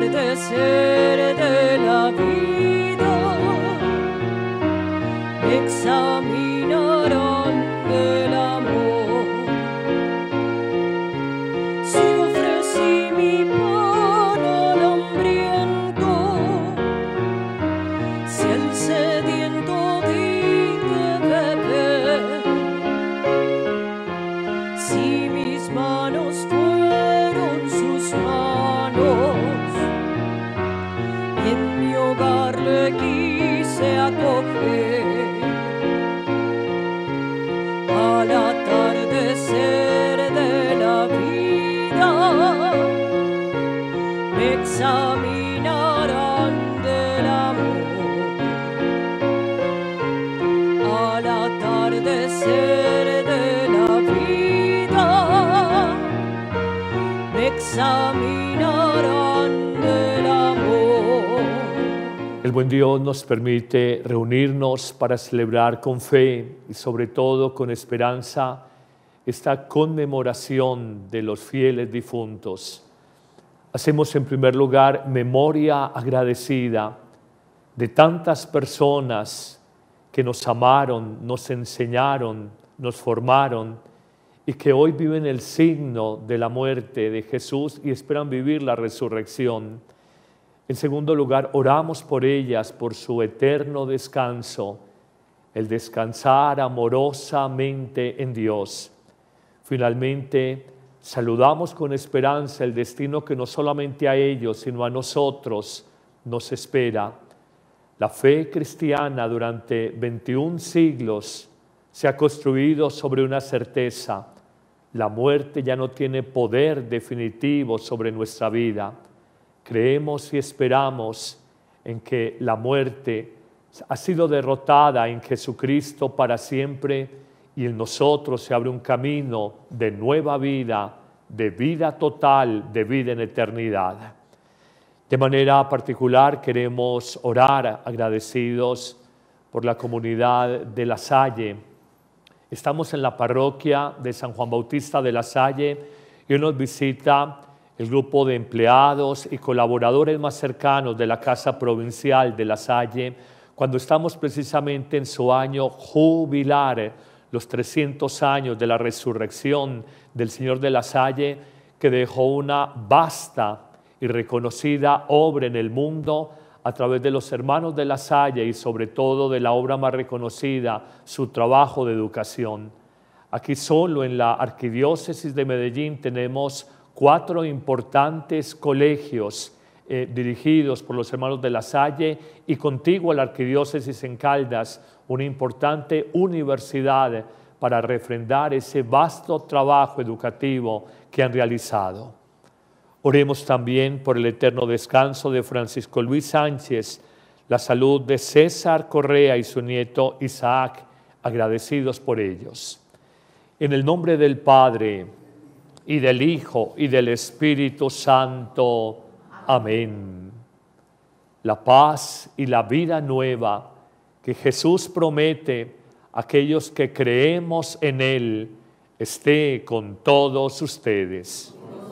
atardecer de la vida me examinarán del amor. Si ofrecí mi pan al hambriento, si el sediento di de beber, si mis manos fueron sus manos y en mi hogar le quise acoger, al atardecer de la vida me examinarán del amor. Al atardecer de la vida me examinarán del amor. El buen Dios nos permite reunirnos para celebrar con fe y sobre todo con esperanza esta conmemoración de los fieles difuntos. Hacemos en primer lugar memoria agradecida de tantas personas que nos amaron, nos enseñaron, nos formaron y que hoy viven el signo de la muerte de Jesús y esperan vivir la resurrección. En segundo lugar, oramos por ellas, por su eterno descanso, el descansar amorosamente en Dios. Finalmente, saludamos con esperanza el destino que no solamente a ellos, sino a nosotros nos espera. La fe cristiana durante 21 siglos se ha construido sobre una certeza: la muerte ya no tiene poder definitivo sobre nuestra vida. Creemos y esperamos en que la muerte ha sido derrotada en Jesucristo para siempre y en nosotros se abre un camino de nueva vida, de vida total, de vida en eternidad. De manera particular queremos orar agradecidos por la comunidad de La Salle. Estamos en la parroquia de San Juan Bautista de La Salle y hoy nos visita el grupo de empleados y colaboradores más cercanos de la Casa Provincial de La Salle, cuando estamos precisamente en su año jubilar, los 300 años de la resurrección del Señor de La Salle, que dejó una vasta y reconocida obra en el mundo a través de los hermanos de La Salle y sobre todo de la obra más reconocida, su trabajo de educación. Aquí solo en la Arquidiócesis de Medellín tenemos 4 importantes colegios dirigidos por los hermanos de La Salle y contigua a la Arquidiócesis en Caldas, una importante universidad para refrendar ese vasto trabajo educativo que han realizado. Oremos también por el eterno descanso de Francisco Luis Sánchez, la salud de César Correa y su nieto Isaac, agradecidos por ellos. En el nombre del Padre, y del Hijo, y del Espíritu Santo. Amén. La paz y la vida nueva que Jesús promete a aquellos que creemos en Él, esté con todos ustedes.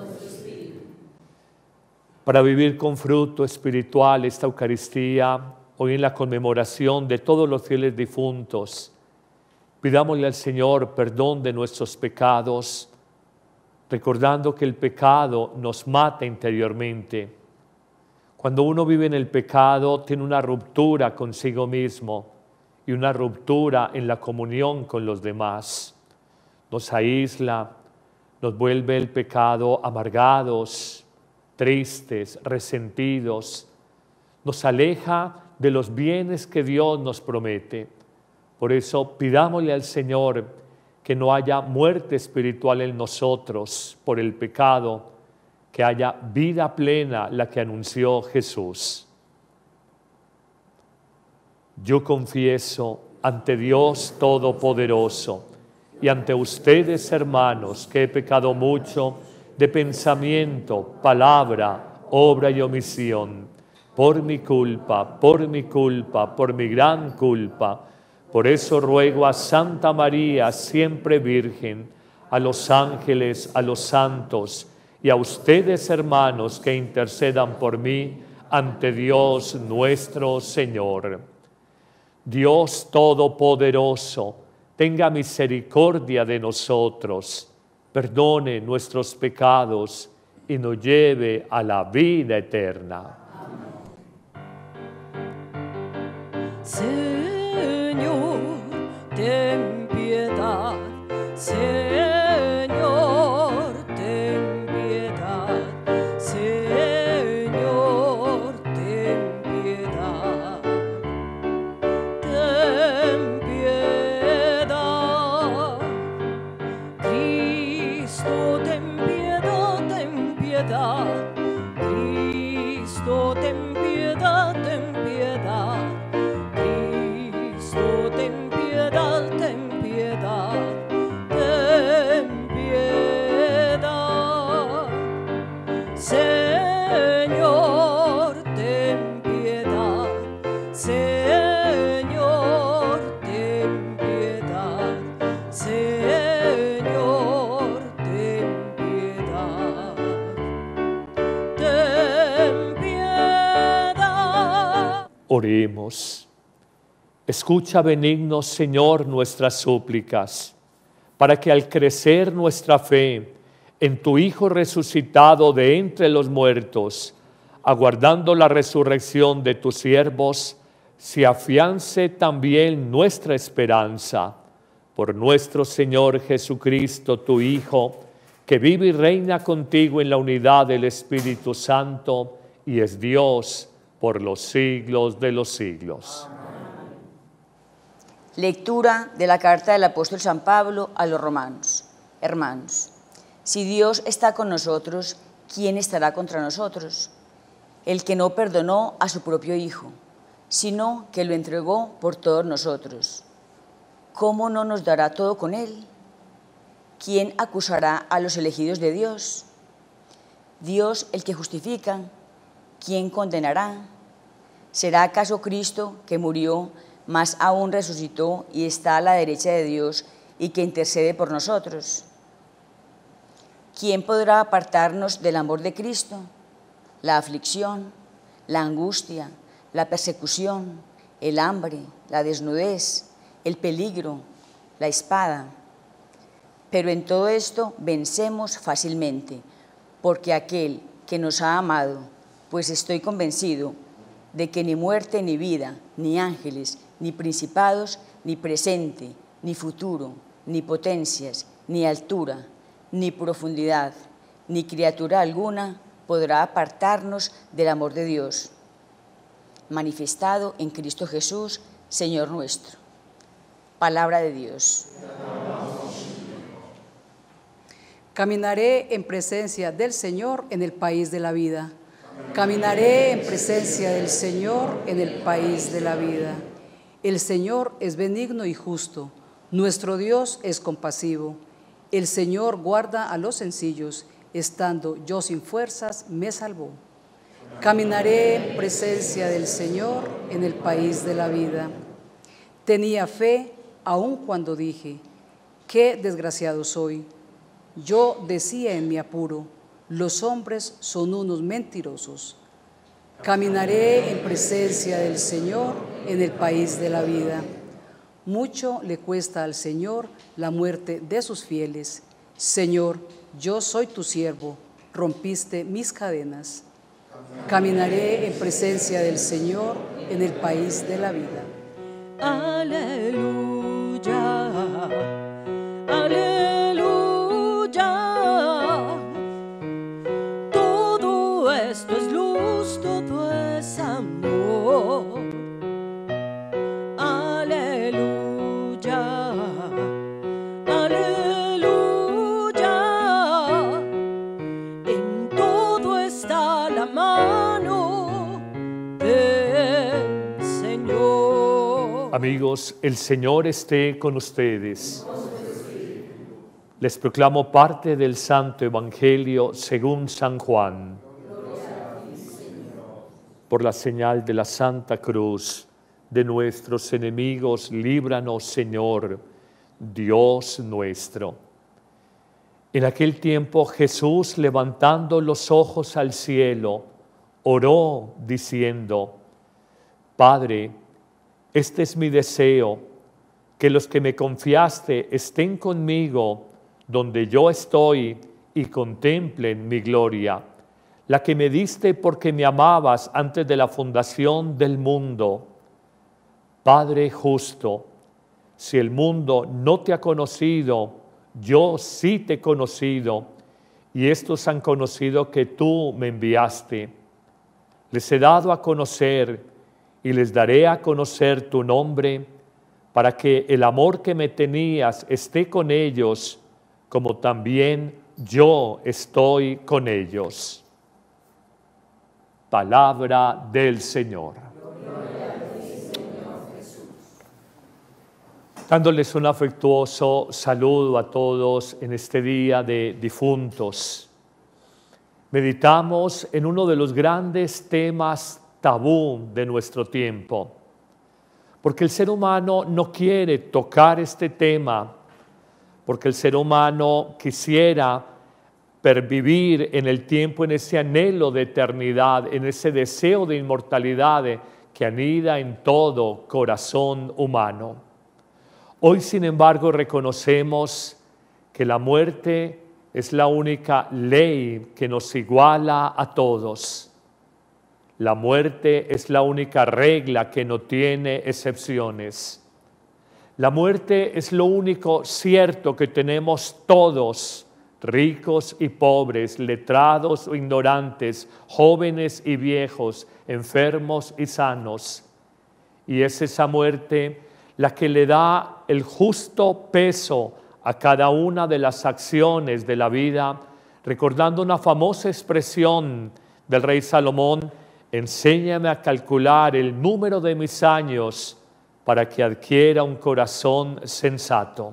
Para vivir con fruto espiritual esta Eucaristía, hoy en la conmemoración de todos los fieles difuntos, pidámosle al Señor perdón de nuestros pecados, recordando que el pecado nos mata interiormente. Cuando uno vive en el pecado, tiene una ruptura consigo mismo y una ruptura en la comunión con los demás. Nos aísla, nos vuelve el pecado amargados, tristes, resentidos. Nos aleja de los bienes que Dios nos promete. Por eso pidámosle al Señor que no haya muerte espiritual en nosotros por el pecado, que haya vida plena, la que anunció Jesús. Yo confieso ante Dios Todopoderoso y ante ustedes, hermanos, que he pecado mucho de pensamiento, palabra, obra y omisión, por mi culpa, por mi gran culpa. Por eso ruego a Santa María, siempre Virgen, a los ángeles, a los santos y a ustedes, hermanos, que intercedan por mí ante Dios nuestro Señor. Dios Todopoderoso, tenga misericordia de nosotros, perdone nuestros pecados y nos lleve a la vida eterna. Señor, ten piedad. Señor, ten piedad. Señor, ten piedad. Ten piedad. Cristo, ten piedad, ten piedad. Cristo, ten piedad, ten piedad. Cristo, ten piedad, ten piedad. Ten piedad. Señor, ten piedad. Señor, ten piedad. Señor, ten piedad. Ten piedad. Oremos. Escucha, benigno Señor, nuestras súplicas, para que al crecer nuestra fe en tu Hijo resucitado de entre los muertos, aguardando la resurrección de tus siervos, se afiance también nuestra esperanza. Por nuestro Señor Jesucristo, tu Hijo, que vive y reina contigo en la unidad del Espíritu Santo y es Dios por los siglos de los siglos. Lectura de la carta del apóstol San Pablo a los romanos. Hermanos, si Dios está con nosotros, ¿quién estará contra nosotros? El que no perdonó a su propio Hijo, sino que lo entregó por todos nosotros. ¿Cómo no nos dará todo con Él? ¿Quién acusará a los elegidos de Dios? Dios el que justifica, ¿quién condenará? ¿Será acaso Cristo que murió, más aún resucitó y está a la derecha de Dios y que intercede por nosotros? ¿Quién podrá apartarnos del amor de Cristo? La aflicción, la angustia, la persecución, el hambre, la desnudez, el peligro, la espada. Pero en todo esto vencemos fácilmente, porque aquel que nos ha amado, pues estoy convencido de que ni muerte ni vida, ni ángeles, ni principados, ni presente, ni futuro, ni potencias, ni altura, ni profundidad, ni criatura alguna podrá apartarnos del amor de Dios, manifestado en Cristo Jesús, Señor nuestro. Palabra de Dios. Caminaré en presencia del Señor en el país de la vida. Caminaré en presencia del Señor en el país de la vida. El Señor es benigno y justo. Nuestro Dios es compasivo. El Señor guarda a los sencillos. Estando yo sin fuerzas, me salvó. Caminaré en presencia del Señor en el país de la vida. Tenía fe aun cuando dije, qué desgraciado soy. Yo decía en mi apuro, los hombres son unos mentirosos. Caminaré en presencia del Señor en el país de la vida. Mucho le cuesta al Señor la muerte de sus fieles. Señor, yo soy tu siervo, rompiste mis cadenas. Caminaré en presencia del Señor en el país de la vida. Aleluya, aleluya. Todo esto es luz, todo es amor. Aleluya, aleluya. En todo está la mano del Señor. Amigos, el Señor esté con ustedes. Les proclamo parte del Santo Evangelio según San Juan. Por la señal de la Santa Cruz de nuestros enemigos, líbranos, Señor, Dios nuestro. En aquel tiempo Jesús, levantando los ojos al cielo, oró diciendo: Padre, este es mi deseo, que los que me confiaste estén conmigo donde yo estoy y contemplen mi gloria, la que me diste porque me amabas antes de la fundación del mundo. Padre justo, si el mundo no te ha conocido, yo sí te he conocido, y estos han conocido que tú me enviaste. Les he dado a conocer y les daré a conocer tu nombre, para que el amor que me tenías esté con ellos, como también yo estoy con ellos. Palabra del Señor. Dándoles un afectuoso saludo a todos en este día de difuntos. Meditamos en uno de los grandes temas tabú de nuestro tiempo, porque el ser humano no quiere tocar este tema, porque el ser humano quisiera pervivir en el tiempo, en ese anhelo de eternidad, en ese deseo de inmortalidad que anida en todo corazón humano. Hoy, sin embargo, reconocemos que la muerte es la única ley que nos iguala a todos. La muerte es la única regla que no tiene excepciones. La muerte es lo único cierto que tenemos todos, ricos y pobres, letrados o ignorantes, jóvenes y viejos, enfermos y sanos. Y es esa muerte la que le da el justo peso a cada una de las acciones de la vida, recordando una famosa expresión del rey Salomón: enséñame a calcular el número de mis años para que adquiera un corazón sensato.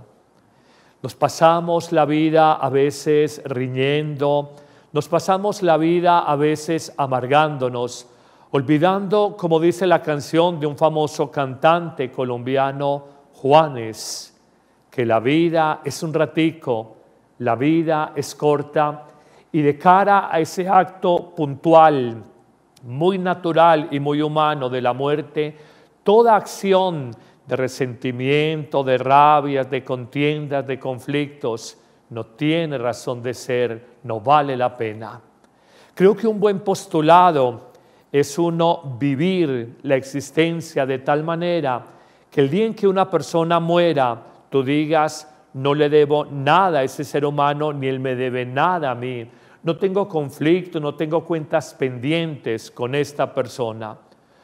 Nos pasamos la vida a veces riñendo, nos pasamos la vida a veces amargándonos, olvidando, como dice la canción de un famoso cantante colombiano, Juanes, que la vida es un ratico, la vida es corta, y de cara a ese acto puntual, muy natural y muy humano de la muerte, toda acción de resentimiento, de rabias, de contiendas, de conflictos, no tiene razón de ser, no vale la pena. Creo que un buen postulado es uno vivir la existencia de tal manera que el día en que una persona muera, tú digas: no le debo nada a ese ser humano, ni él me debe nada a mí. No tengo conflicto, no tengo cuentas pendientes con esta persona.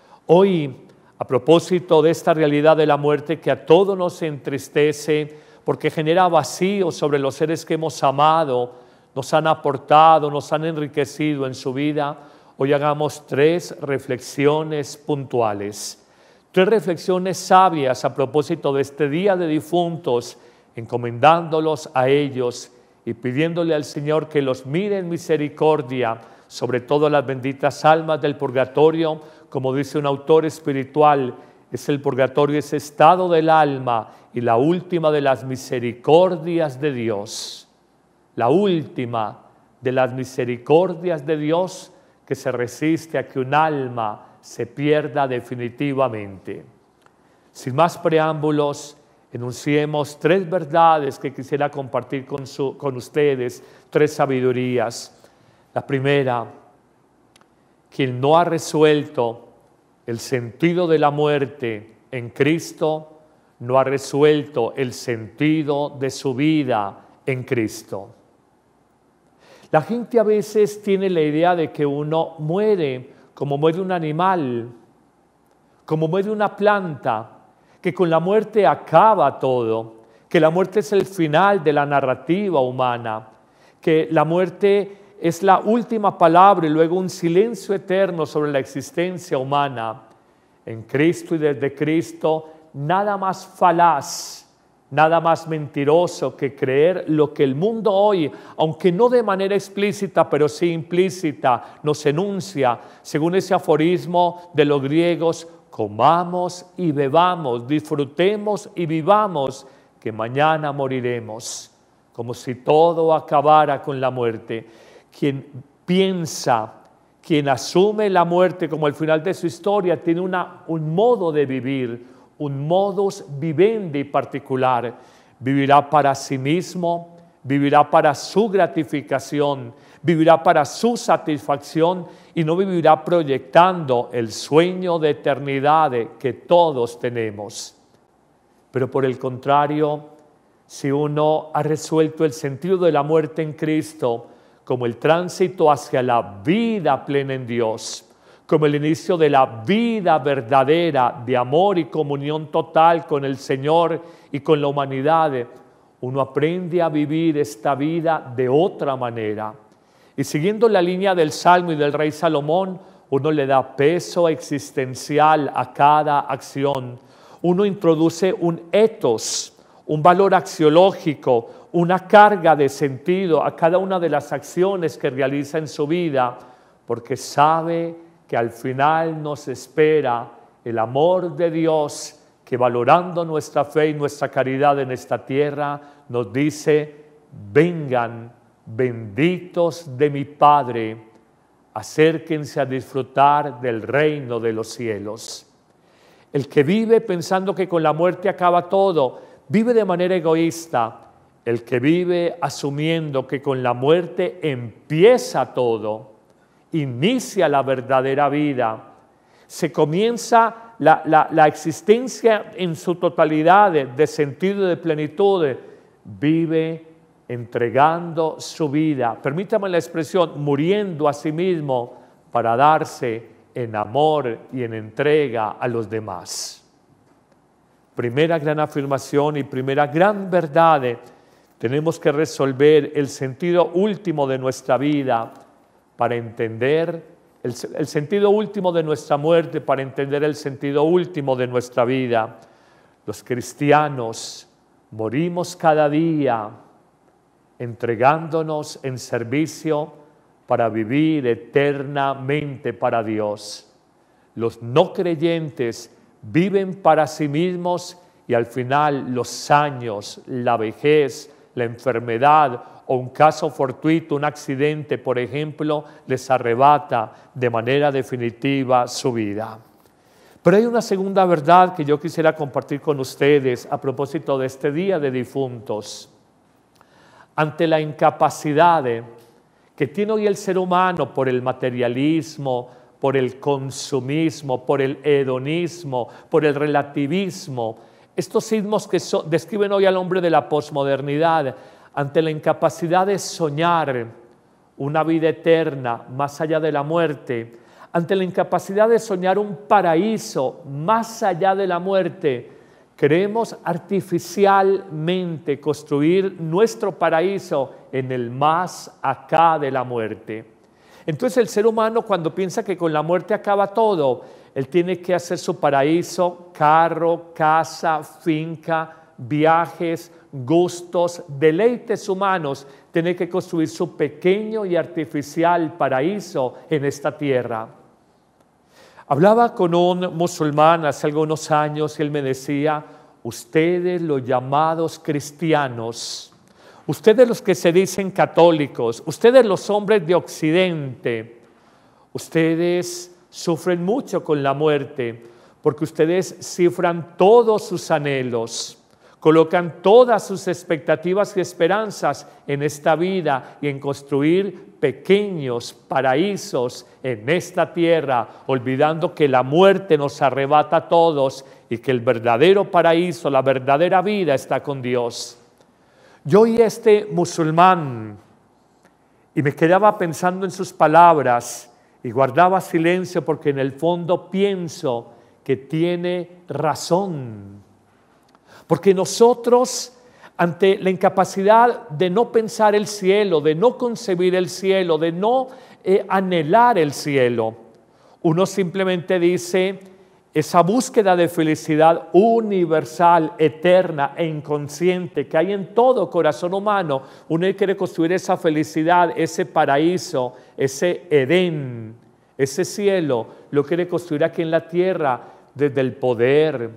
Hoy, a propósito de esta realidad de la muerte que a todos nos entristece porque genera vacío sobre los seres que hemos amado, nos han aportado, nos han enriquecido en su vida, hoy hagamos 3 reflexiones puntuales. 3 reflexiones sabias a propósito de este día de difuntos, encomendándolos a ellos y pidiéndole al Señor que los mire en misericordia, sobre todo las benditas almas del purgatorio. Como dice un autor espiritual, es el purgatorio, ese estado del alma y la última de las misericordias de Dios. La última de las misericordias de Dios que se resiste a que un alma se pierda definitivamente. Sin más preámbulos, enunciemos 3 verdades que quisiera compartir con ustedes, 3 sabidurías. La primera: quien no ha resuelto el sentido de la muerte en Cristo, no ha resuelto el sentido de su vida en Cristo. La gente a veces tiene la idea de que uno muere como muere un animal, como muere una planta, que con la muerte acaba todo, que la muerte es el final de la narrativa humana, que la muerte es la última palabra y luego un silencio eterno sobre la existencia humana. En Cristo y desde Cristo, nada más falaz, nada más mentiroso que creer lo que el mundo hoy, aunque no de manera explícita, pero sí implícita, nos enuncia, según ese aforismo de los griegos: comamos y bebamos, disfrutemos y vivamos, que mañana moriremos. como si todo acabara con la muerte. Quien piensa, quien asume la muerte como el final de su historia, tiene un modo de vivir, un modus vivendi particular. Vivirá para sí mismo, vivirá para su gratificación, vivirá para su satisfacción y no vivirá proyectando el sueño de eternidad que todos tenemos. Pero por el contrario, si uno ha resuelto el sentido de la muerte en Cristo como el tránsito hacia la vida plena en Dios, como el inicio de la vida verdadera de amor y comunión total con el Señor y con la humanidad, uno aprende a vivir esta vida de otra manera. Y siguiendo la línea del Salmo y del rey Salomón, uno le da peso existencial a cada acción. Uno introduce un ethos, un valor axiológico, una carga de sentido a cada una de las acciones que realiza en su vida, porque sabe que al final nos espera el amor de Dios, que valorando nuestra fe y nuestra caridad en esta tierra, nos dice: vengan, benditos de mi Padre, acérquense a disfrutar del reino de los cielos. El que vive pensando que con la muerte acaba todo, vive de manera egoísta. El que vive asumiendo que con la muerte empieza todo, inicia la verdadera vida, se comienza la existencia en su totalidad de sentido y de plenitud, vive entregando su vida, permítame la expresión, muriendo a sí mismo para darse en amor y en entrega a los demás. Primera gran afirmación y primera gran verdad: tenemos que resolver el sentido último de nuestra vida para entender el sentido último de nuestra muerte, para entender el sentido último de nuestra vida. Los cristianos morimos cada día entregándonos en servicio para vivir eternamente para Dios. Los no creyentes viven para sí mismos y al final los años, la vejez, la enfermedad o un caso fortuito, un accidente, por ejemplo, les arrebata de manera definitiva su vida. Pero hay una segunda verdad que yo quisiera compartir con ustedes a propósito de este Día de Difuntos. Ante la incapacidad que tiene hoy el ser humano por el materialismo, por el consumismo, por el hedonismo, por el relativismo, estos sismos que describen hoy al hombre de la posmodernidad, ante la incapacidad de soñar una vida eterna más allá de la muerte, ante la incapacidad de soñar un paraíso más allá de la muerte, queremos artificialmente construir nuestro paraíso en el más acá de la muerte. Entonces el ser humano, cuando piensa que con la muerte acaba todo, él tiene que hacer su paraíso: carro, casa, finca, viajes, gustos, deleites humanos. Tiene que construir su pequeño y artificial paraíso en esta tierra. Hablaba con un musulmán hace algunos años y él me decía: ustedes los llamados cristianos, ustedes los que se dicen católicos, ustedes los hombres de Occidente, ustedes sufren mucho con la muerte porque ustedes cifran todos sus anhelos, colocan todas sus expectativas y esperanzas en esta vida y en construir pequeños paraísos en esta tierra, olvidando que la muerte nos arrebata a todos y que el verdadero paraíso, la verdadera vida está con Dios. Yo oí a este musulmán y me quedaba pensando en sus palabras y guardaba silencio porque en el fondo pienso que tiene razón. Porque nosotros, ante la incapacidad de no pensar el cielo, de no concebir el cielo, de no anhelar el cielo, uno simplemente dice: esa búsqueda de felicidad universal, eterna e inconsciente que hay en todo corazón humano, uno quiere construir esa felicidad, ese paraíso, ese Edén, ese cielo, lo quiere construir aquí en la tierra desde el poder,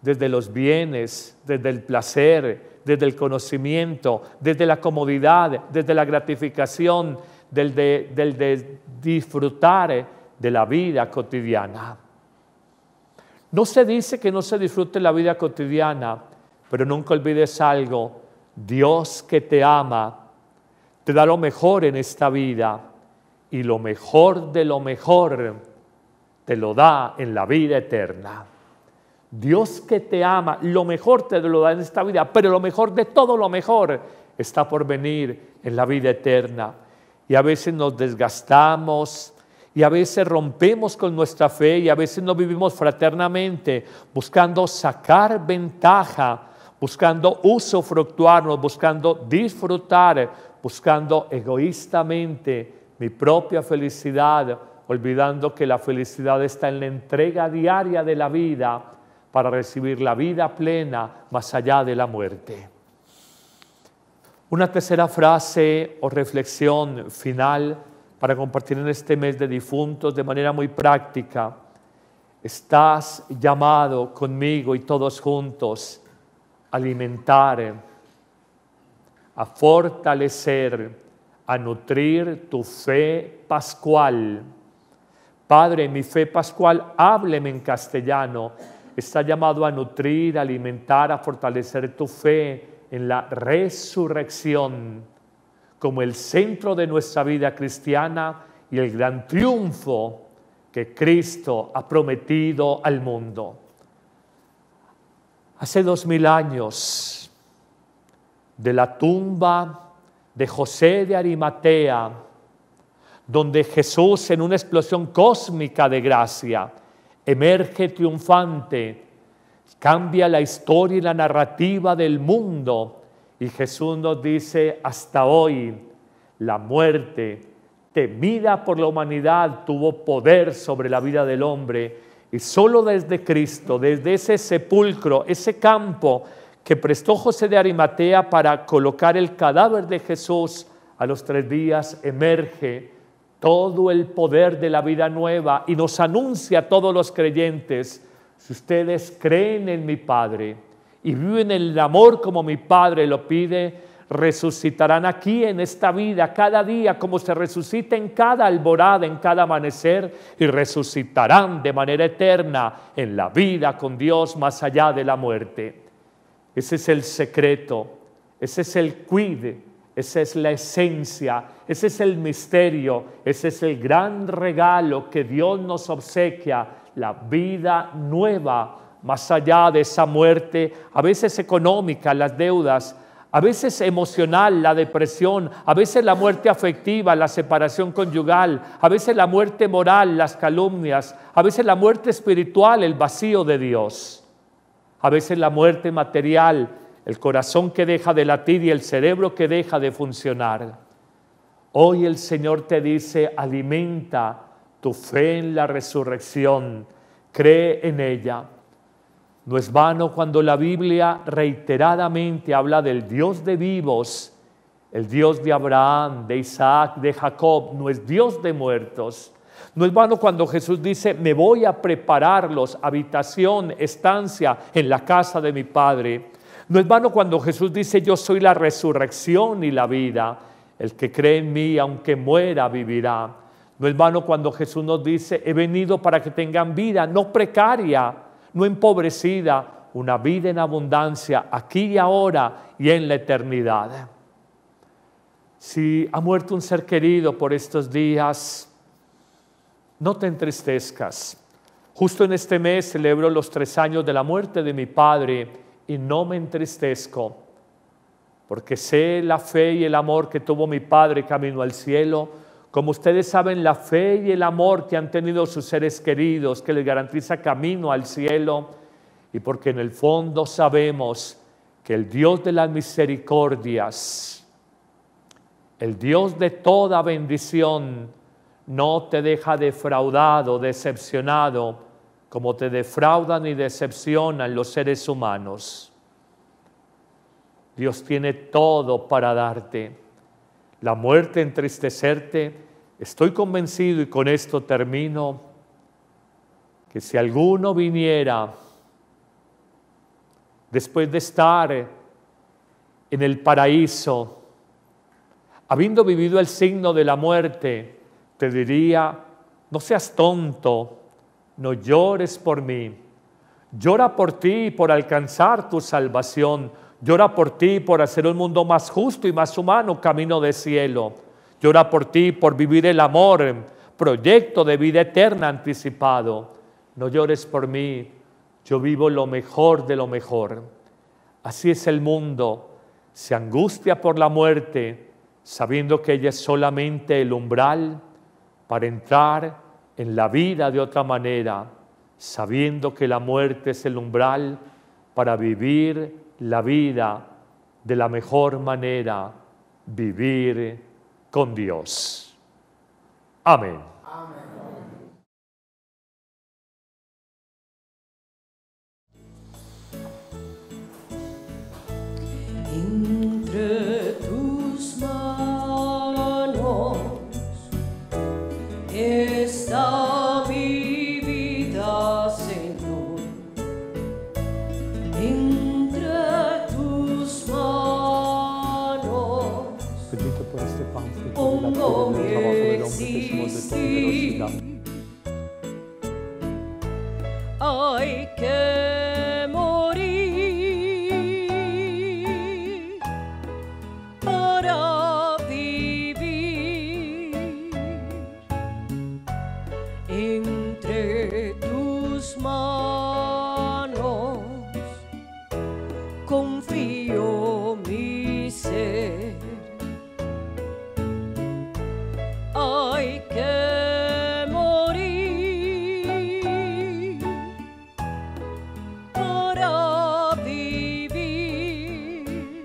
desde los bienes, desde el placer, desde el conocimiento, desde la comodidad, desde la gratificación, del de disfrutar de la vida cotidiana. No se dice que no se disfrute la vida cotidiana, pero nunca olvides algo: Dios, que te ama, te da lo mejor en esta vida, y lo mejor de lo mejor te lo da en la vida eterna. Dios, que te ama, lo mejor te lo da en esta vida, pero lo mejor de todo lo mejor está por venir en la vida eterna. Y a veces nos desgastamos, y a veces rompemos con nuestra fe, y a veces no vivimos fraternamente, buscando sacar ventaja, buscando usufructuarnos, buscando disfrutar, buscando egoístamente mi propia felicidad, olvidando que la felicidad está en la entrega diaria de la vida para recibir la vida plena más allá de la muerte. Una tercera frase o reflexión final para compartir en este mes de difuntos de manera muy práctica. Estás llamado conmigo y todos juntos a alimentar, a fortalecer, a nutrir tu fe pascual. Padre, mi fe pascual, hábleme en castellano. Está llamado a nutrir, a alimentar, a fortalecer tu fe en la resurrección como el centro de nuestra vida cristiana y el gran triunfo que Cristo ha prometido al mundo. Hace 2000 años, de la tumba de José de Arimatea, donde Jesús, en una explosión cósmica de gracia, emerge triunfante, cambia la historia y la narrativa del mundo, y Jesús nos dice: hasta hoy la muerte, temida por la humanidad, tuvo poder sobre la vida del hombre, y solo desde Cristo, desde ese sepulcro, ese campo que prestó José de Arimatea para colocar el cadáver de Jesús, a los 3 días emerge todo el poder de la vida nueva y nos anuncia a todos los creyentes: si ustedes creen en mi Padre y viven el amor como mi Padre lo pide, resucitarán aquí en esta vida cada día como se resucita en cada alborada, en cada amanecer, y resucitarán de manera eterna en la vida con Dios más allá de la muerte. Ese es el secreto, ese es el quid, esa es la esencia, ese es el misterio, ese es el gran regalo que Dios nos obsequia, la vida nueva, más allá de esa muerte, a veces económica, las deudas, a veces emocional, la depresión, a veces la muerte afectiva, la separación conyugal, a veces la muerte moral, las calumnias, a veces la muerte espiritual, el vacío de Dios, a veces la muerte material, el corazón que deja de latir y el cerebro que deja de funcionar. Hoy el Señor te dice: alimenta tu fe en la resurrección, cree en ella. No es vano cuando la Biblia reiteradamente habla del Dios de vivos, el Dios de Abraham, de Isaac, de Jacob, no es Dios de muertos. No es vano cuando Jesús dice: me voy a prepararlos habitación, estancia en la casa de mi Padre. No es vano cuando Jesús dice: yo soy la resurrección y la vida. El que cree en mí, aunque muera, vivirá. No es vano cuando Jesús nos dice: he venido para que tengan vida, no precaria, no empobrecida, una vida en abundancia, aquí y ahora y en la eternidad. Si ha muerto un ser querido por estos días, no te entristezcas. Justo en este mes celebro los 3 años de la muerte de mi padre y no me entristezco, porque sé la fe y el amor que tuvo mi padre camino al cielo. Como ustedes saben, la fe y el amor que han tenido sus seres queridos, que les garantiza camino al cielo, y porque en el fondo sabemos que el Dios de las misericordias, el Dios de toda bendición, no te deja defraudado, decepcionado, como te defraudan y decepcionan los seres humanos. Dios tiene todo para darte. La muerte, entristecerte. Estoy convencido, y con esto termino, que si alguno viniera después de estar en el paraíso, habiendo vivido el signo de la muerte, te diría, no seas tonto, no llores por mí. Llora por ti por alcanzar tu salvación. Llora por ti por hacer un mundo más justo y más humano, camino de cielo. Llora por ti por vivir el amor, proyecto de vida eterna anticipado. No llores por mí, yo vivo lo mejor de lo mejor. Así es el mundo, se angustia por la muerte, sabiendo que ella es solamente el umbral para entrar en la vida de otra manera, sabiendo que la muerte es el umbral para vivir la vida de la mejor manera, vivir con Dios. Amén. Entre tus manos está mi vida, Señor. Entre tus manos Bendito por este pan, pongo mi de tu existir. generosidad. Hay que morir para vivir. Entre tus manos confío mi ser. Hay que morir para vivir.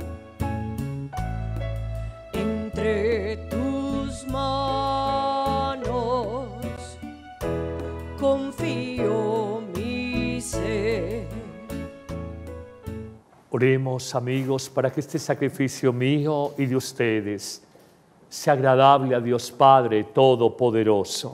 Entre tus manos confío mi ser. Oremos, amigos, para que este sacrificio mío y de ustedes sea agradable a Dios Padre Todopoderoso.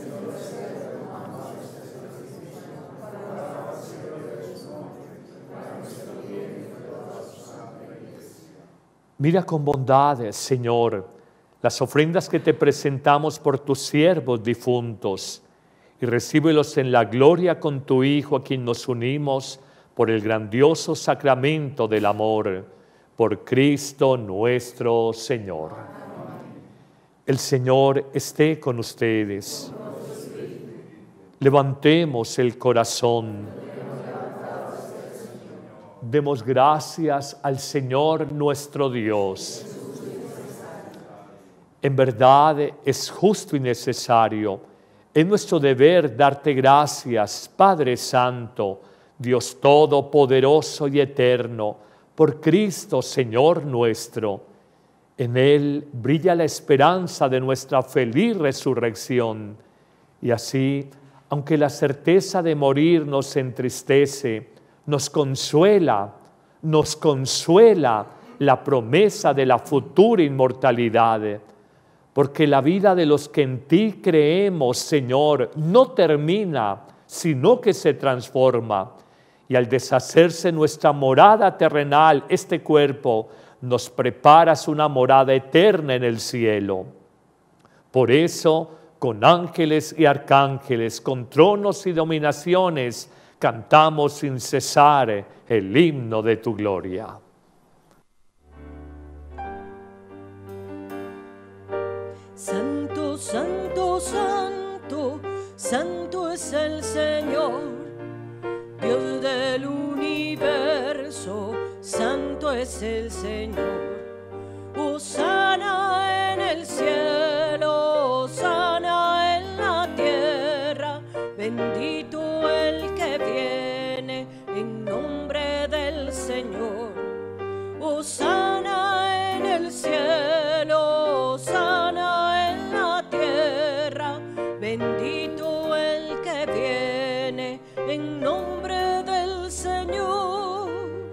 Mira con bondad, Señor, las ofrendas que te presentamos por tus siervos difuntos y recíbelos en la gloria con tu Hijo, a quien nos unimos por el grandioso sacramento del amor, por Cristo nuestro Señor. El Señor esté con ustedes. Levantemos el corazón. Demos gracias al Señor nuestro Dios. En verdad es justo y necesario. Es nuestro deber darte gracias, Padre Santo, Dios Todopoderoso y Eterno, por Cristo, Señor nuestro. En Él brilla la esperanza de nuestra feliz resurrección. Y así, aunque la certeza de morir nos entristece, nos consuela la promesa de la futura inmortalidad. Porque la vida de los que en ti creemos, Señor, no termina, sino que se transforma. Y al deshacerse nuestra morada terrenal, este cuerpo, nos preparas una morada eterna en el cielo. Por eso, con ángeles y arcángeles, con tronos y dominaciones, cantamos sin cesar el himno de tu gloria. Santo, santo, santo, santo es el Señor, Dios del universo, santo es el Señor. Hosana en el cielo, hosana en la tierra, bendito el que viene en nombre del Señor. Hosana en el cielo, hosana en la tierra, bendito el que viene en nombre del Señor.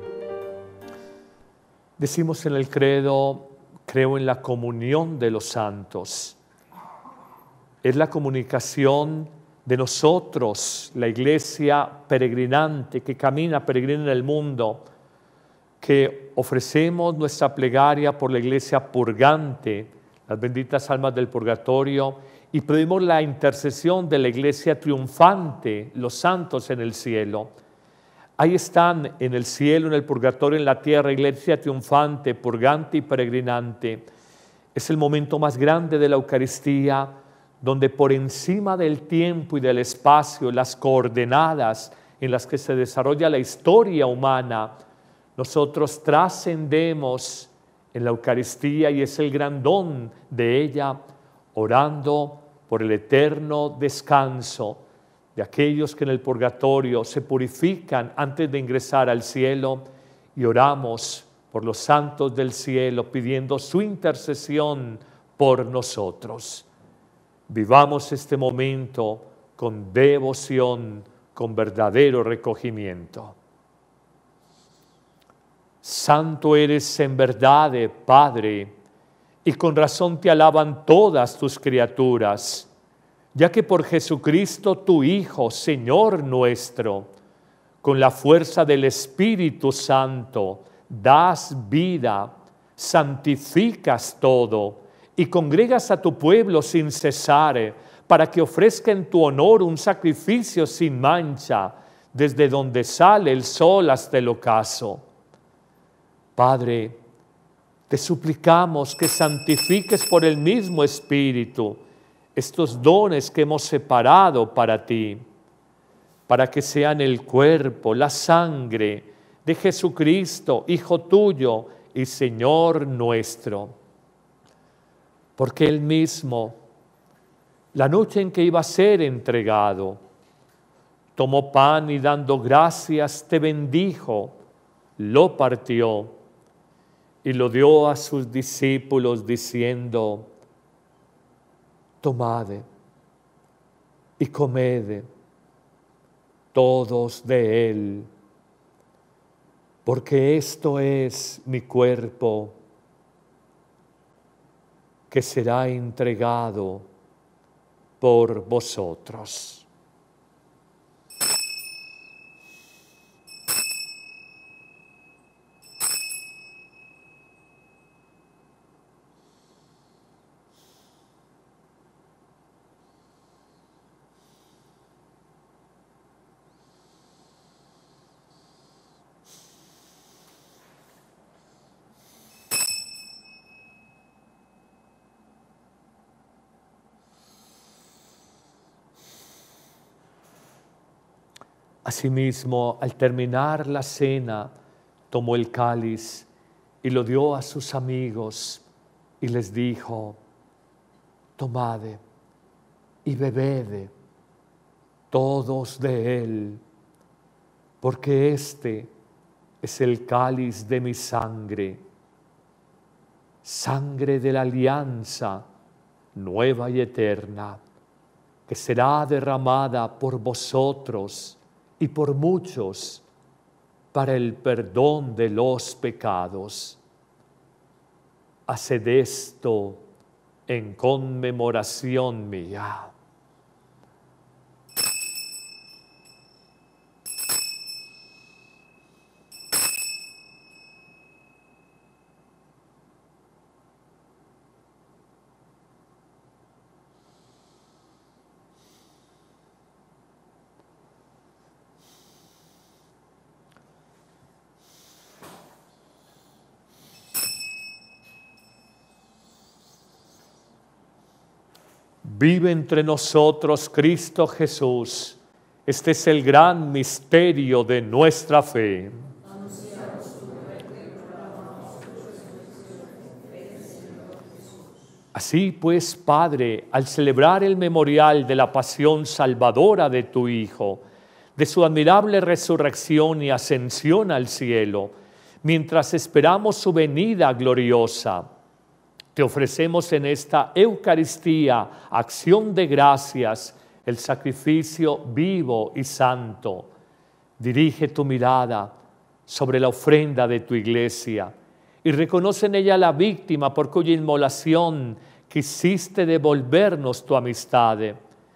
Decimos en el credo, creo en la comunión de los santos. Es la comunicación de nosotros, la iglesia peregrinante que camina, peregrina en el mundo, que ofrecemos nuestra plegaria por la iglesia purgante, las benditas almas del purgatorio, y pedimos la intercesión de la iglesia triunfante, los santos en el cielo. Ahí están en el cielo, en el purgatorio, en la tierra, iglesia triunfante, purgante y peregrinante. Es el momento más grande de la Eucaristía, donde por encima del tiempo y del espacio, las coordenadas en las que se desarrolla la historia humana, nosotros trascendemos en la Eucaristía, y es el gran don de ella, orando por el eterno descanso de aquellos que en el purgatorio se purifican antes de ingresar al cielo, y oramos por los santos del cielo pidiendo su intercesión por nosotros. Vivamos este momento con devoción, con verdadero recogimiento. Santo eres en verdad, Padre, y con razón te alaban todas tus criaturas, ya que por Jesucristo tu Hijo, Señor nuestro, con la fuerza del Espíritu Santo, das vida, santificas todo y congregas a tu pueblo sin cesar, para que ofrezca en tu honor un sacrificio sin mancha, desde donde sale el sol hasta el ocaso. Padre, te suplicamos que santifiques por el mismo Espíritu estos dones que hemos separado para ti, para que sean el cuerpo, la sangre de Jesucristo, Hijo tuyo y Señor nuestro. Porque Él mismo, la noche en que iba a ser entregado, tomó pan y dando gracias te bendijo, lo partió y lo dio a sus discípulos diciendo: tomad y comed todos de él, porque esto es mi cuerpo que será entregado por vosotros. Asimismo, al terminar la cena, tomó el cáliz y lo dio a sus amigos y les dijo: tomad y bebed todos de él, porque este es el cáliz de mi sangre, sangre de la alianza nueva y eterna, que será derramada por vosotros y por muchos para el perdón de los pecados. Haced esto en conmemoración mía. Vive entre nosotros Cristo Jesús. Este es el gran misterio de nuestra fe. Así pues, Padre, al celebrar el memorial de la pasión salvadora de tu Hijo, de su admirable resurrección y ascensión al cielo, mientras esperamos su venida gloriosa, te ofrecemos en esta Eucaristía, acción de gracias, el sacrificio vivo y santo. Dirige tu mirada sobre la ofrenda de tu iglesia y reconoce en ella la víctima por cuya inmolación quisiste devolvernos tu amistad,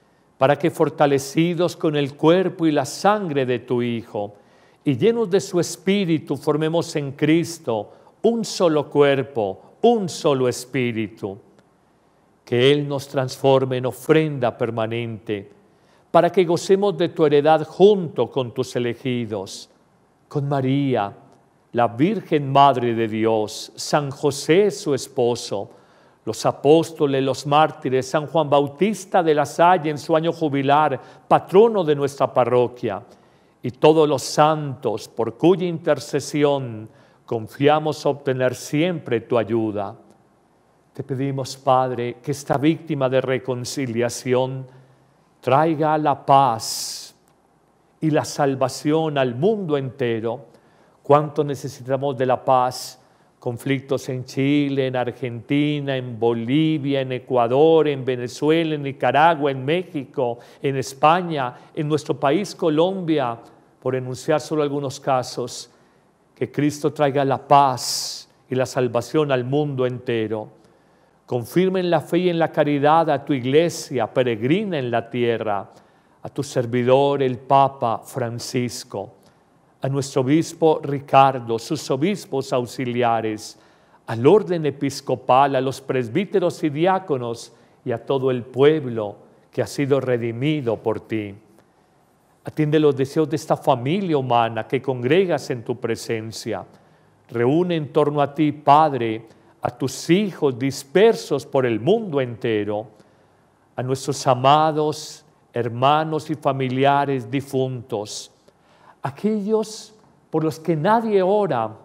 para que fortalecidos con el cuerpo y la sangre de tu Hijo y llenos de su Espíritu formemos en Cristo un solo cuerpo, un solo espíritu. Que Él nos transforme en ofrenda permanente, para que gocemos de tu heredad junto con tus elegidos, con María, la Virgen Madre de Dios, San José su esposo, los apóstoles, los mártires, San Juan Bautista de la Salle en su año jubilar, patrono de nuestra parroquia, y todos los santos por cuya intercesión confiamos obtener siempre tu ayuda. Te pedimos, Padre, que esta víctima de reconciliación traiga la paz y la salvación al mundo entero. ¿Cuánto necesitamos de la paz? Conflictos en Chile, en Argentina, en Bolivia, en Ecuador, en Venezuela, en Nicaragua, en México, en España, en nuestro país Colombia, por enunciar solo algunos casos. Que Cristo traiga la paz y la salvación al mundo entero. Confirma en la fe y en la caridad a tu iglesia peregrina en la tierra, a tu servidor el Papa Francisco, a nuestro obispo Ricardo, sus obispos auxiliares, al orden episcopal, a los presbíteros y diáconos y a todo el pueblo que ha sido redimido por ti. Atiende los deseos de esta familia humana que congregas en tu presencia. Reúne en torno a ti, Padre, a tus hijos dispersos por el mundo entero, a nuestros amados hermanos y familiares difuntos, aquellos por los que nadie ora,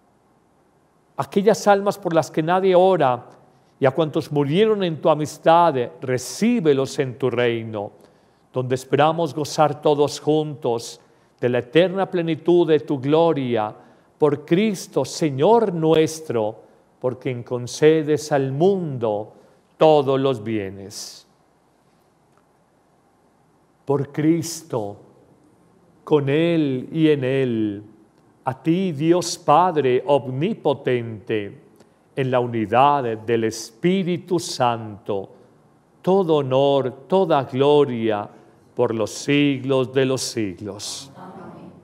aquellas almas por las que nadie ora, y a cuantos murieron en tu amistad, recíbelos en tu reino, donde esperamos gozar todos juntos de la eterna plenitud de tu gloria, por Cristo, Señor nuestro, por quien concedes al mundo todos los bienes. Por Cristo, con Él y en Él, a ti, Dios Padre omnipotente, en la unidad del Espíritu Santo, todo honor, toda gloria, por los siglos de los siglos. Amén.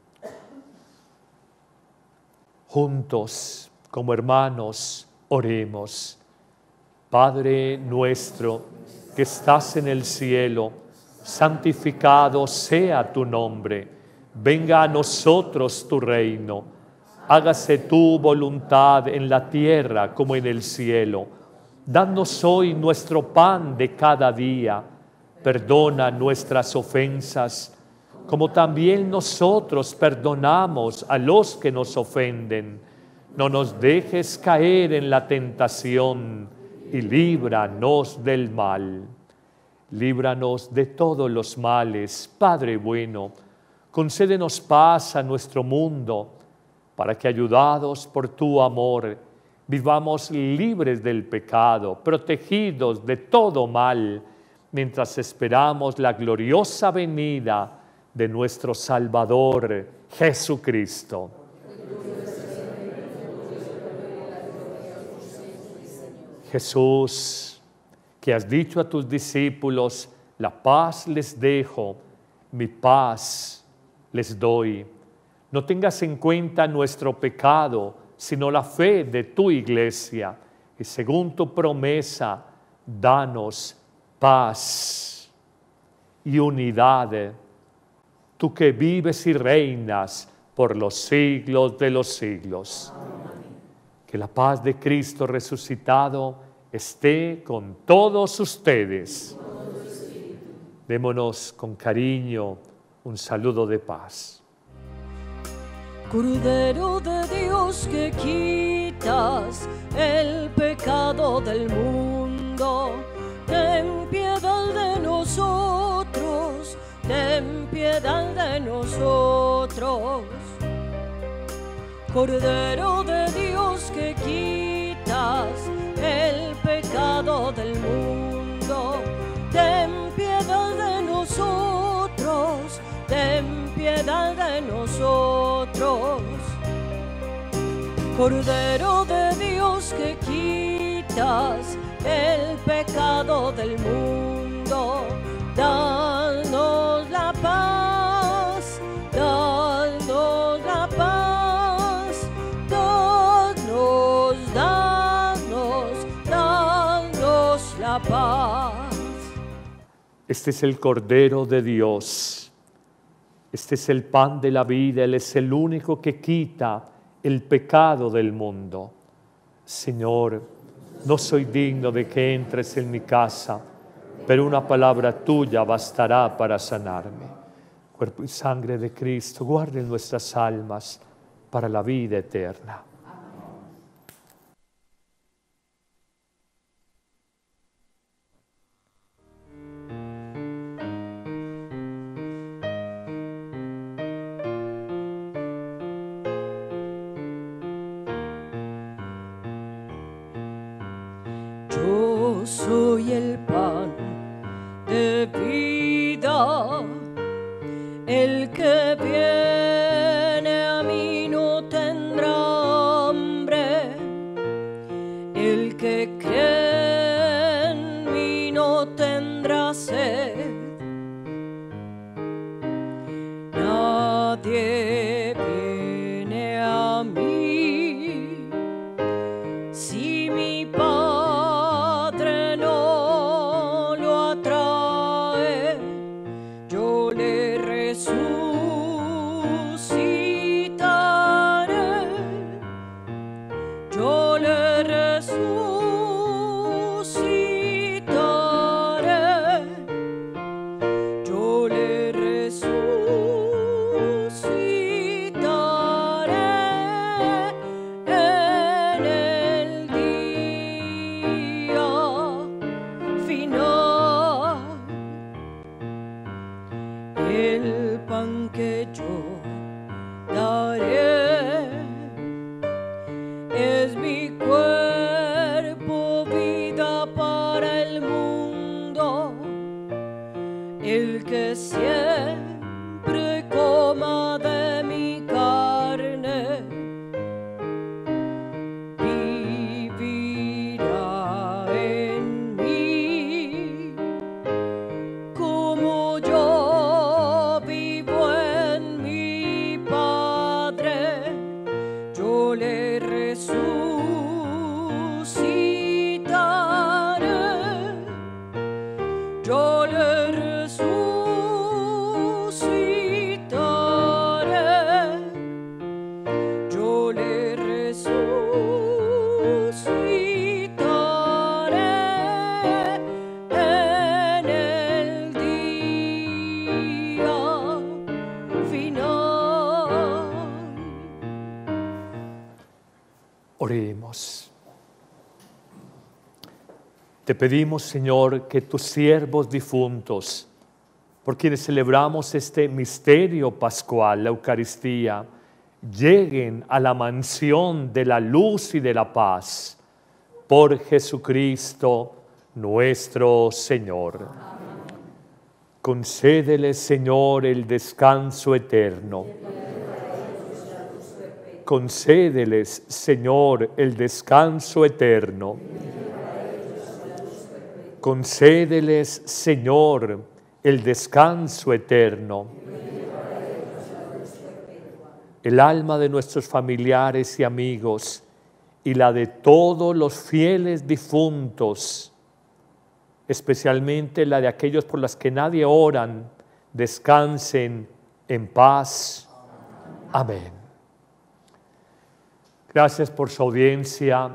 Juntos, como hermanos, oremos. Padre nuestro, que estás en el cielo, santificado sea tu nombre. Venga a nosotros tu reino. Hágase tu voluntad en la tierra como en el cielo. Danos hoy nuestro pan de cada día. Perdona nuestras ofensas, como también nosotros perdonamos a los que nos ofenden. No nos dejes caer en la tentación y líbranos del mal. Líbranos de todos los males, Padre bueno. Concédenos paz a nuestro mundo, para que, ayudados por tu amor, vivamos libres del pecado, protegidos de todo mal, mientras esperamos la gloriosa venida de nuestro Salvador, Jesucristo. Jesús, que has dicho a tus discípulos, la paz les dejo, mi paz les doy. No tengas en cuenta nuestro pecado, sino la fe de tu iglesia. Y según tu promesa, danos paz y unidad, tú que vives y reinas por los siglos de los siglos. Amén. Que la paz de Cristo resucitado esté con todos ustedes. Démonos con cariño un saludo de paz. Cordero de Dios, que quitas el pecado del mundo, ten piedad de nosotros, ten piedad de nosotros. Cordero de Dios, que quitas el pecado del mundo, ten piedad de nosotros, ten piedad de nosotros. Cordero de Dios, que quitas el pecado del mundo, danos la paz, danos la paz, danos la paz. Este es el Cordero de Dios, este es el pan de la vida, Él es el único que quita el pecado del mundo. Señor, no soy digno de que entres en mi casa, pero una palabra tuya bastará para sanarme. Cuerpo y sangre de Cristo, guarden nuestras almas para la vida eterna. Yo soy el pan de vida, el que viene a mí no tendrá hambre, el que cree en mí no tendrá sed. Nadie viene a mí si mi Padre no lo atrae. Yo le resucitaré, yo le resucitaré, yo le resucitaré en el día final. El pan que yo daré es mi cuerpo, vida para el mundo. El que siempre coma de mi carne vivirá en mí, como yo vivo en mi Padre. Yo le resucitaré, yo le resucitaré, yo le resucitaré en el día final. Oremos. Te pedimos, Señor, que tus siervos difuntos, por quienes celebramos este misterio pascual, la Eucaristía, lleguen a la mansión de la luz y de la paz. Por Jesucristo nuestro Señor. Concédeles, Señor, el descanso eterno. Concédeles, Señor, el descanso eterno. Concédeles, Señor, el descanso eterno. El alma de nuestros familiares y amigos y la de todos los fieles difuntos, especialmente la de aquellos por los que nadie oran, descansen en paz. Amén. Gracias por su audiencia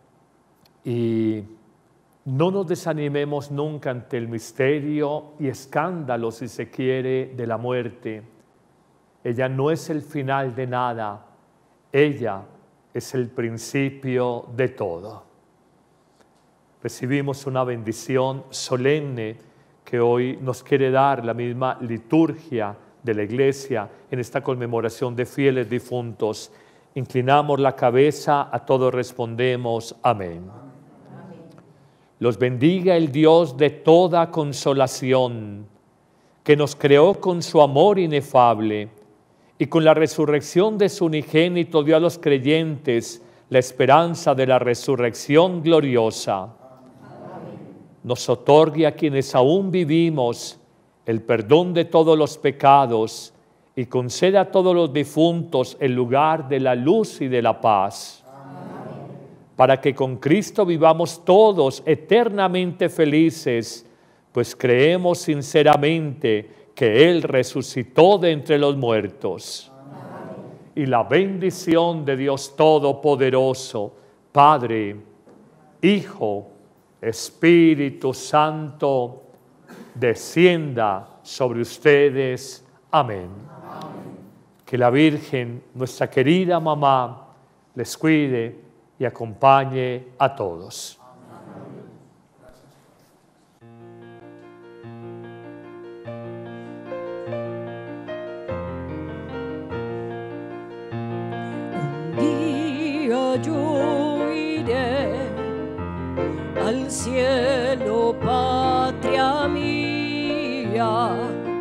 y no nos desanimemos nunca ante el misterio y escándalo, si se quiere, de la muerte. Ella no es el final de nada, ella es el principio de todo. Recibimos una bendición solemne que hoy nos quiere dar la misma liturgia de la Iglesia en esta conmemoración de fieles difuntos. Inclinamos la cabeza, a todos respondemos amén. Los bendiga el Dios de toda consolación, que nos creó con su amor inefable y con la resurrección de su unigénito dio a los creyentes la esperanza de la resurrección gloriosa. Nos otorgue a quienes aún vivimos el perdón de todos los pecados y conceda a todos los difuntos el lugar de la luz y de la paz. Amén. Para que con Cristo vivamos todos eternamente felices, pues creemos sinceramente que Él resucitó de entre los muertos. Amén. Y la bendición de Dios Todopoderoso, Padre, Hijo, Espíritu Santo, descienda sobre ustedes. Amén. Amén. Que la Virgen, nuestra querida mamá, les cuide y acompañe a todos. Un día yo iré al cielo, patria mía,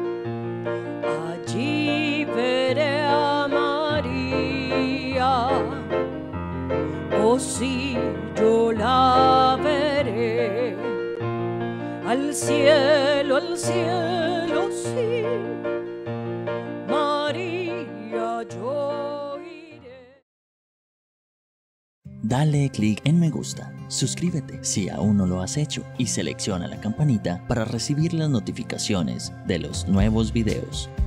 allí veré a María, oh sí, yo la veré, al cielo, sí, María, yo iré. Dale clic en me gusta, suscríbete si aún no lo has hecho y selecciona la campanita para recibir las notificaciones de los nuevos videos.